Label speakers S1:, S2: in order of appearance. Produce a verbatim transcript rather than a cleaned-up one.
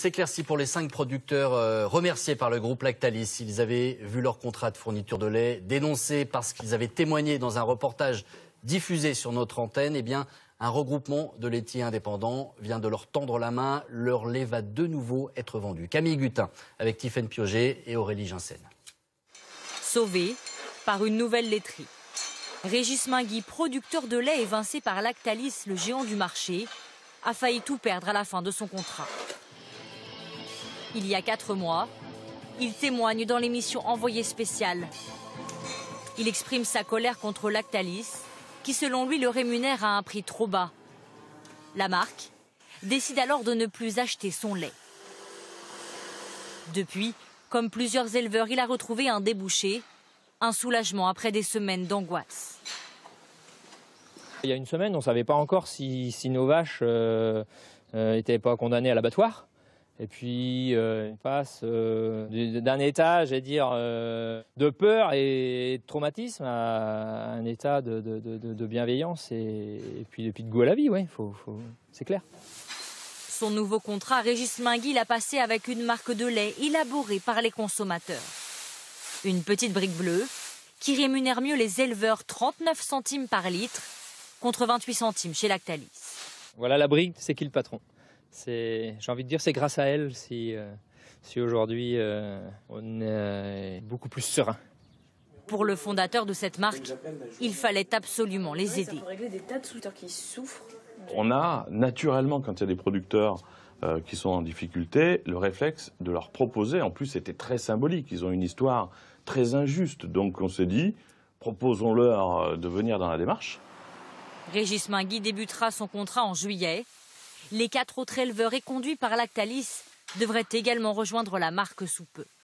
S1: s'éclaircit pour les cinq producteurs euh, remerciés par le groupe Lactalis. Ils avaient vu leur contrat de fourniture de lait dénoncé parce qu'ils avaient témoigné dans un reportage diffusé sur notre antenne. Eh bien, un regroupement de laitiers indépendants vient de leur tendre la main. Leur lait va de nouveau être vendu. Camille Gutin avec Tiffaine Piauget et Aurélie Ginsen.
S2: Sauvé par une nouvelle laiterie. Régis Mingui, producteur de lait évincé par Lactalis, le géant du marché, a failli tout perdre à la fin de son contrat. Il y a quatre mois, il témoigne dans l'émission Envoyé spécial. Il exprime sa colère contre Lactalis, qui selon lui le rémunère à un prix trop bas. La marque décide alors de ne plus acheter son lait. Depuis, comme plusieurs éleveurs, il a retrouvé un débouché, un soulagement après des semaines d'angoisse.
S3: Il y a une semaine, on ne savait pas encore si, si nos vaches euh, euh, étaient pas condamnées à l'abattoir. Et puis, euh, on passe euh, d'un état, j'allais dire, euh, de peur et de traumatisme à un état de, de, de, de bienveillance et, et, puis, et puis de goût à la vie, ouais, faut, faut, c'est clair.
S2: Son nouveau contrat, Régis Mingui l'a passé avec une marque de lait élaborée par les consommateurs. Une petite brique bleue qui rémunère mieux les éleveurs, trente-neuf centimes par litre contre vingt-huit centimes chez Lactalis.
S3: Voilà la brique, c'est qui le patron? J'ai envie de dire c'est grâce à elle si, euh, si aujourd'hui euh, on est beaucoup plus serein.
S2: Pour le fondateur de cette marque, il fallait absolument les aider.
S4: Ça peut régler des tas de producteurs qui souffrent.
S5: On a naturellement, quand il y a des producteurs euh, qui sont en difficulté, le réflexe de leur proposer. En plus, c'était très symbolique. Ils ont une histoire très injuste. Donc on s'est dit, proposons-leur de venir dans la démarche.
S2: Régis Mingui débutera son contrat en juillet. Les quatre autres éleveurs et conduits par Lactalis devraient également rejoindre la marque sous peu.